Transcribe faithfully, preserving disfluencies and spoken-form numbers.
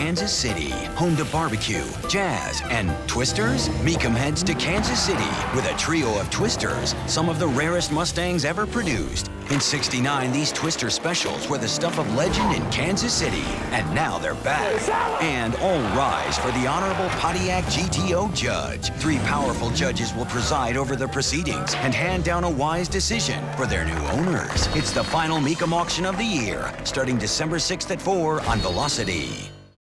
Kansas City, home to barbecue, jazz, and twisters? Mecum heads to Kansas City with a trio of twisters, some of the rarest Mustangs ever produced. In sixty-nine, these Twister specials were the stuff of legend in Kansas City, and now they're back. And all rise for the Honorable Pontiac G T O judge. Three powerful judges will preside over the proceedings and hand down a wise decision for their new owners. It's the final Mecum auction of the year, starting December sixth at four on Velocity.